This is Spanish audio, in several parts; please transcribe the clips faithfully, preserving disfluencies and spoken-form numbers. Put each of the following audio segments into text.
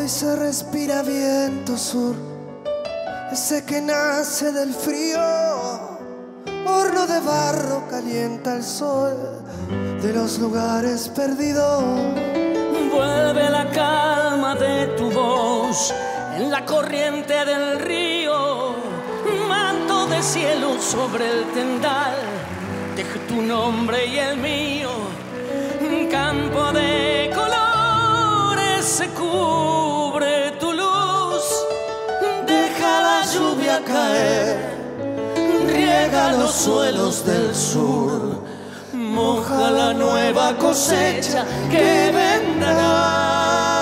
se respira viento sur, ese que nace del frío. Horno de barro calienta el sol de los lugares perdidos. Vuelve la calma de tu voz en la corriente del río. Manto de cielo sobre el tendal, deja tu nombre y el mío. Un campo de colores se cubre tu luz. Deja la lluvia caer, riega los suelos del sur, moja la nueva cosecha que vendrá.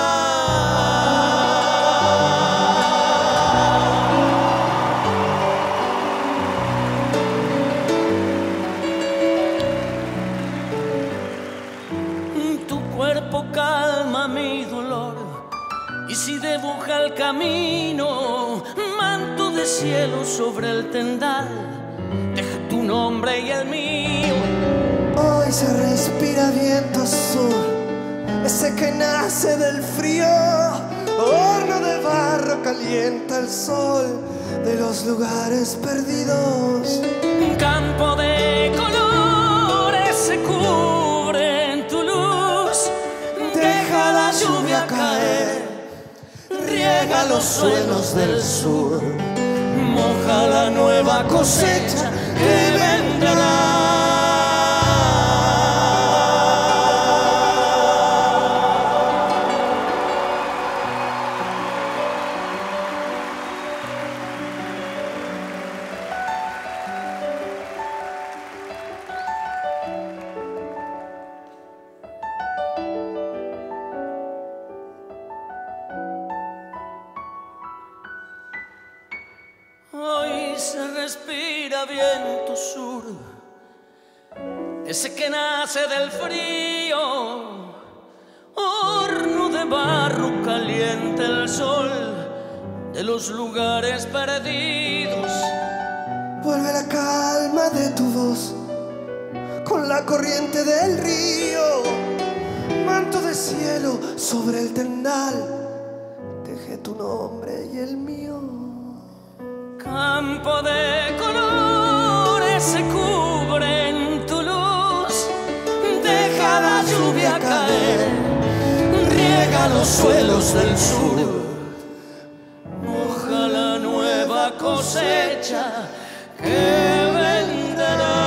Tu cuerpo calma mi dolor y si dibuja el camino, manto de cielo sobre el tendal, deja tu nombre y el mío. Hoy se respira viento sur, ese que nace del frío. Horno de barro calienta el sol de los lugares perdidos. Un campo de colores se cubre en tu luz. Deja la lluvia caer, riega los suelos del sur, moja la nueva cosecha que vendrá. Hoy se respira viento sur, ese que nace del frío. Horno de barro calienta el sol de los lugares perdidos. Vuelve la calma de tu voz con la corriente del río. Manto de cielo sobre el tendal, dejé tu nombre y el mío. Campo de colores se cubre en tu luz. Deja la lluvia caer, riega los suelos del sur, moja la nueva cosecha que vendrá.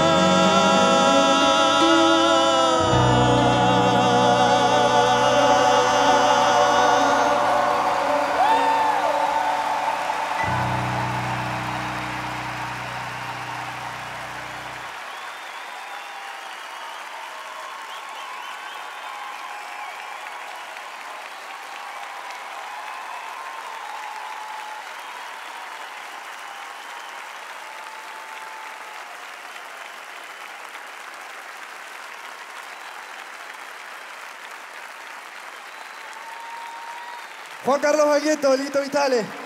Juan Carlos Baglietto, Lito Vitale.